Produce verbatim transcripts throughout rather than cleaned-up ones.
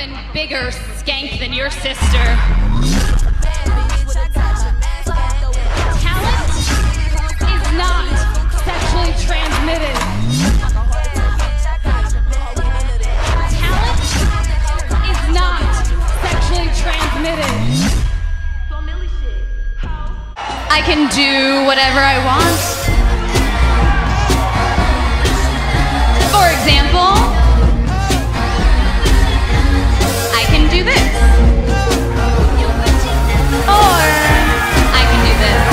even bigger skank than your sister. Talent is not sexually transmitted. Talent is not sexually transmitted. I can do whatever I want. For example, I can do this. Or I can do this.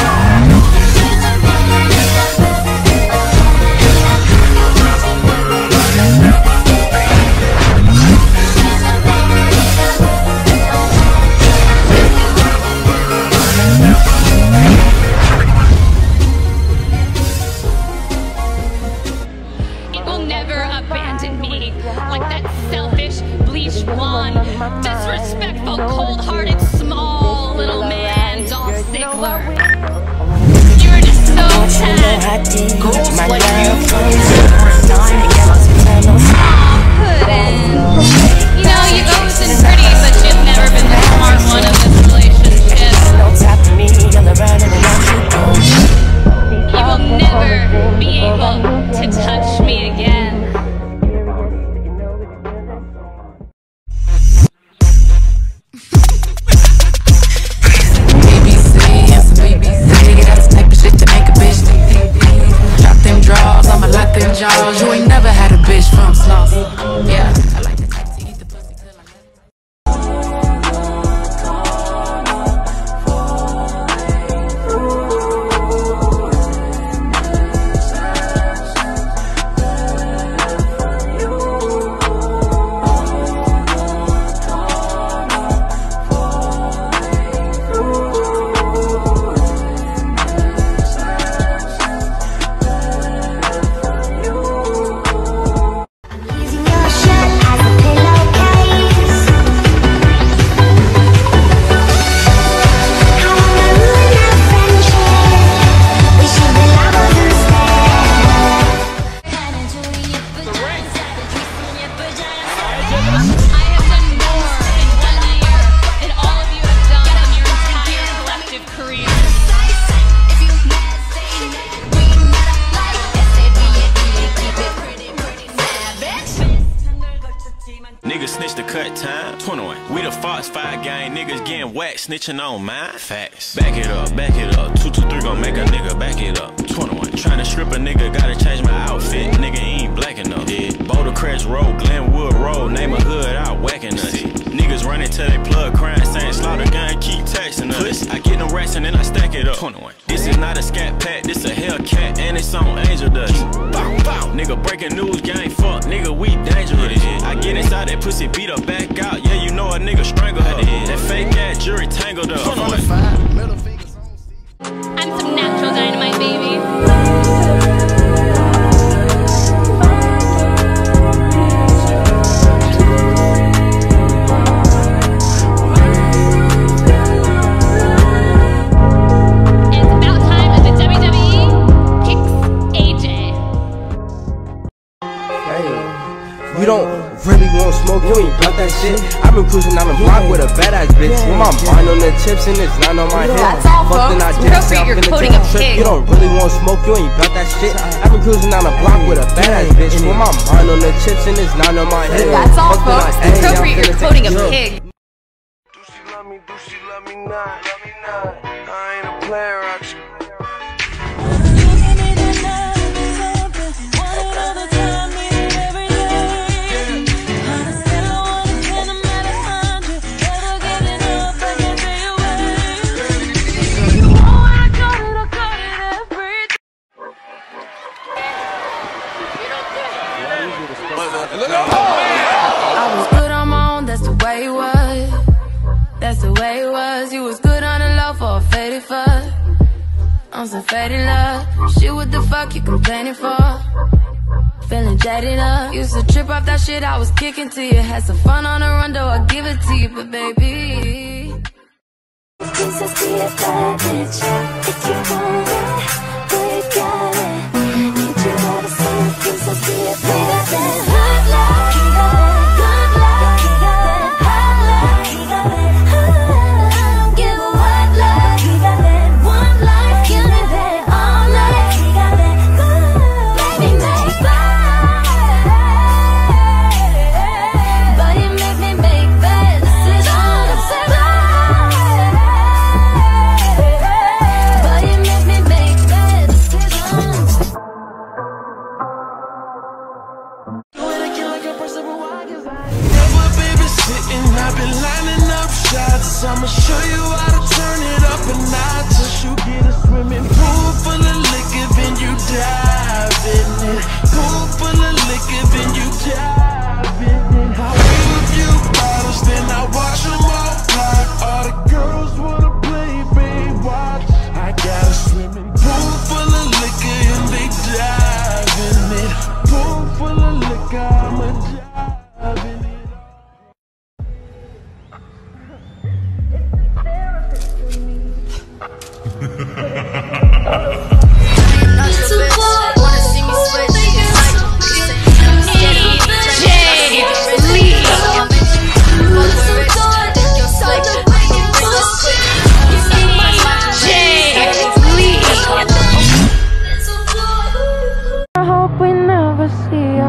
It will never abandon me like that selfish, bleached blonde, disrespectful, cold-hearted, small little man, Dolph Ziggler. You are just so sad. Girls like you. Puddin'. You know, you've always been pretty, but you've never been the smart one of this relationship. You will never be able to touch me again. B B C and some B B C, that's the type of shit to make a bitch. Drop them draws, I'ma lock them jaws. You ain't never had a bitch from sloth. Yeah, I like the type to eat the pussy till I let Niggas snitch the cut time, twenty-one. We the Fox five gang, niggas getting whacked, snitching on mine. Facts. Back it up, back it up. Two, two, three gon' make a nigga back it up. twenty-one. Tryna strip a nigga, gotta change my outfit. Nigga ain't black enough. Yeah. Boulder Crest Road, Glenwood Road, name a hood out whacking us. Niggas running till they plug crying, saying slaughter gun, keep texting us. I get them rats and then I stack it up. twenty-one. This is not a scat pack, this a Hellcat, and it's on angel dust. Bow, bow. Nigga breaking news, gang fuck, nigga we dangerous. I get inside that pussy, beat her back out. Yeah, you know a nigga strangle her. That fake ass jury tangled up. I'm some natural dynamite, baby. You don't really want smoke, you ain't got that shit. I've been cruising down the block with a badass bitch. With my mind on the chips and it's not on my head. That's all, folks. Appropriate, you're quoting a pig. You don't really want smoke, you ain't got that shit. I've been cruising down the block with a badass bitch. With my mind on the chips and it's not on my head. That's all, folks. Appropriate, you're quoting a pig. Do she love me, do she love me not? I ain't a player, I just I was good on my own, that's the way it was. That's the way it was. You was good on the low for a faded fuck. On some faded love. Shit, what the fuck you complaining for? Feeling jaded up. Used to trip off that shit I was kicking to you. Had some fun on the run, though I give it to you. But baby, this is the advantage. If you want it, we got it. Need you all to see. This is the advantage. Good luck, good luck, good luck.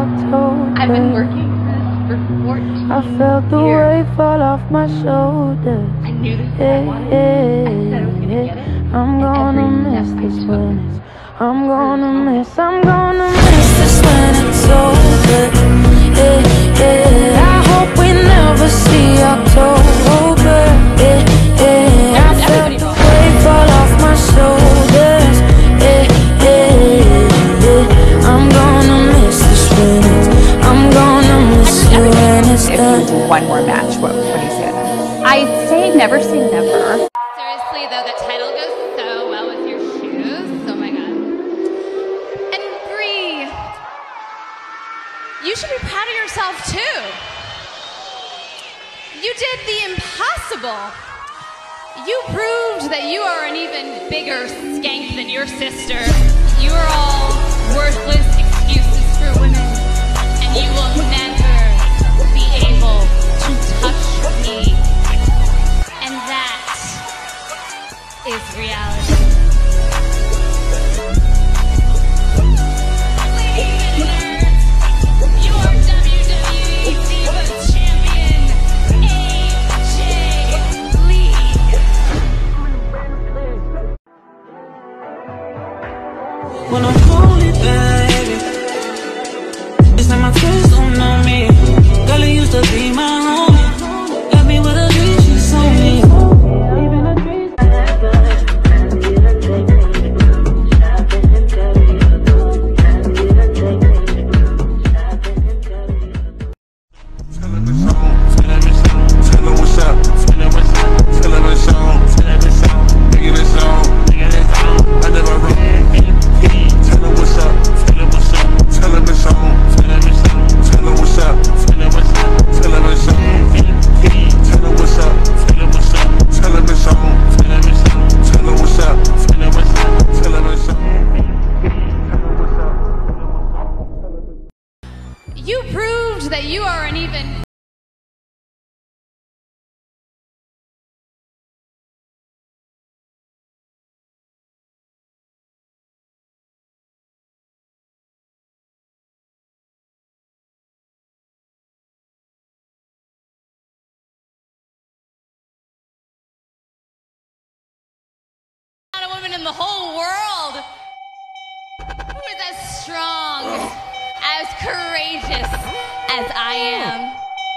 October. I've been working for this for fourteen I felt the years. weight fall off my shoulders. I knew this is what Yeah, I wanted. yeah, I said I was gonna get it. I'm and gonna every miss step I this took when it's I'm gonna miss, I'm gonna miss this when it's over. Yeah, yeah. I hope we never see October. Yeah, yeah. I felt the weight fall off my shoulders. Yeah, yeah, yeah. I'm gonna miss this when it's I'm gonna miss you when it's If done. you do one more match, what, what do you say to that? I say never say never. Seriously though, the title goes so well with your shoes. Oh my god. And Bree, you should be proud of yourself too. You did the impossible. You proved that you are an even bigger skank than your sister. You are all worthless excuses for women, and you will never be able to touch me. And that is reality. Ladies and nerds, your W W E Divas Champion, A J Lee. When I'm holy, baby, it's like my friends don't know me. Girl, it used to be my room. Left me with a dream, she saw me. Even a dream. You proved that you are an even not a woman in the whole world who is as strong, as courageous as I am.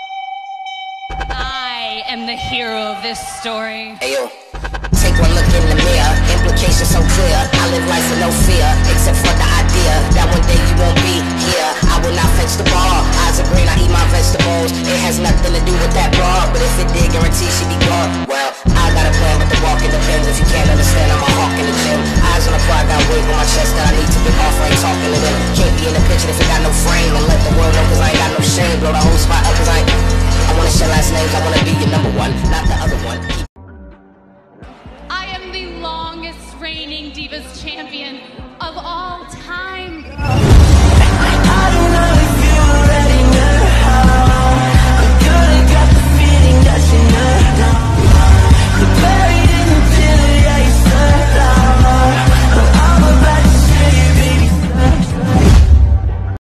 I am the hero of this story. Hey yo, take one look in the mirror, implications so clear. I live life with no fear, except for the idea that one day you won't be here. I will not fetch the ball, eyes are green, I eat my vegetables. It has nothing to do with that bar, but if it did, guarantee she be gone. Well, I got a plan, but the walk in depends. If you can't understand, I'm a hawk in the gym. Eyes on the prize, got weight on my chest that I need to get off. I ain't talking to them. Can't be in the picture if it got no frame. And let the world know cause I ain't got no shame. Blow the whole spot up cause I ain't I wanna share last names, I wanna be your number one, not the other one. I am the longest reigning Divas Champion.